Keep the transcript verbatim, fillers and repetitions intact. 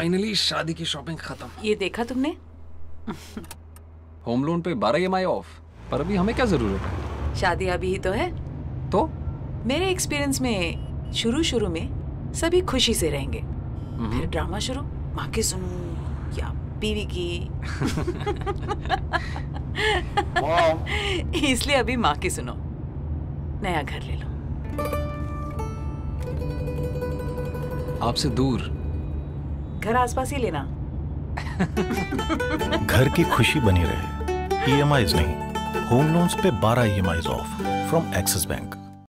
Finally शादी की shopping खत्म। ये देखा तुमने? होम लोन पे बारह ई एम आई ऑफ। पर अभी हमें क्या जरूरत है? शादी अभी ही तो है। तो मेरे एक्सपीरियंस में शुरू शुरू में सभी खुशी से रहेंगे, फिर ड्रामा शुरू, माँ की सुनूं या बीवी की। इसलिए अभी माँ की सुनो, नया घर ले लो। आपसे दूर? घर आसपास ही लेना। घर की खुशी बनी रहे। ई एम आईज़ नहीं, होम लोन्स पे बारह EMIs off from Axis bank.